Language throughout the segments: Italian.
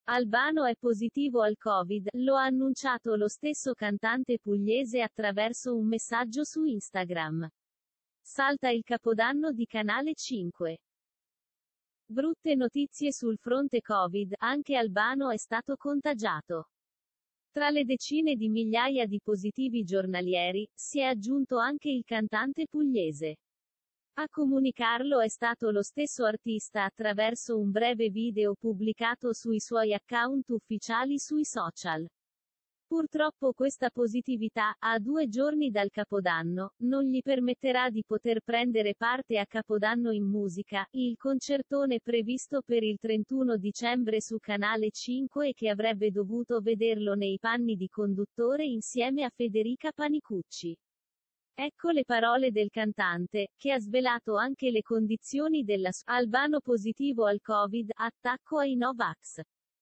Albano è positivo al Covid, lo ha annunciato lo stesso cantante pugliese attraverso un messaggio su Instagram. Salta il Capodanno di Canale 5. Brutte notizie sul fronte Covid, anche Albano è stato contagiato. Tra le decine di migliaia di positivi giornalieri, si è aggiunto anche il cantante pugliese. A comunicarlo è stato lo stesso artista attraverso un breve video pubblicato sui suoi account ufficiali sui social. Purtroppo questa positività, a 2 giorni dal Capodanno, non gli permetterà di poter prendere parte a Capodanno in musica, il concertone previsto per il 31 dicembre su Canale 5 e che avrebbe dovuto vederlo nei panni di conduttore insieme a Federica Panicucci. Ecco le parole del cantante, che ha svelato anche le condizioni della Albano positivo al Covid, attacco ai Novax.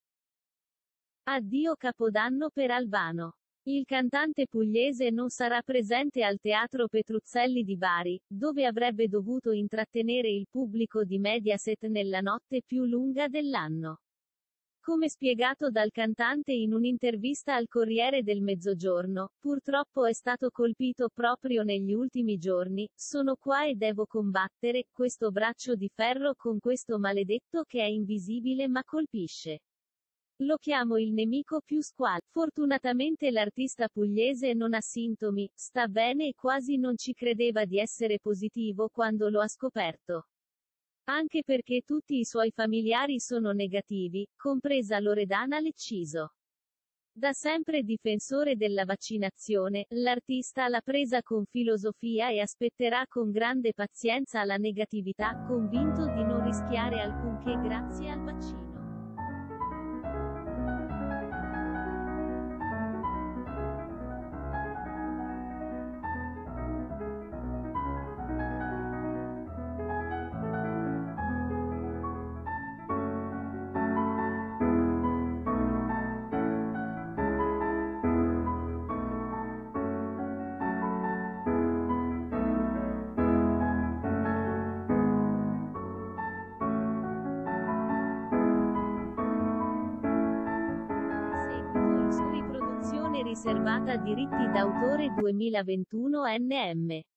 Addio Capodanno per Albano. Il cantante pugliese non sarà presente al Teatro Petruzzelli di Bari, dove avrebbe dovuto intrattenere il pubblico di Mediaset nella notte più lunga dell'anno. Come spiegato dal cantante in un'intervista al Corriere del Mezzogiorno, purtroppo è stato colpito proprio negli ultimi giorni, sono qua e devo combattere questo braccio di ferro con questo maledetto che è invisibile ma colpisce. Lo chiamo il nemico più squalo. Fortunatamente l'artista pugliese non ha sintomi, sta bene e quasi non ci credeva di essere positivo quando lo ha scoperto. Anche perché tutti i suoi familiari sono negativi, compresa Loredana Lecciso. Da sempre difensore della vaccinazione, l'artista l'ha presa con filosofia e aspetterà con grande pazienza la negatività, convinto di non rischiare alcunché grazie al vaccino. Riproduzione riservata diritti d'autore 2021 NM